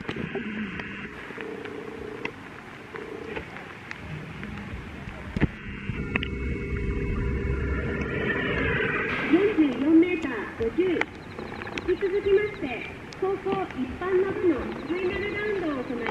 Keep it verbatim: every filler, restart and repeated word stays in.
よんじゅうよんメーターごじゅう。引き続きまして、高校一般の部のファイナルラウンドを行います。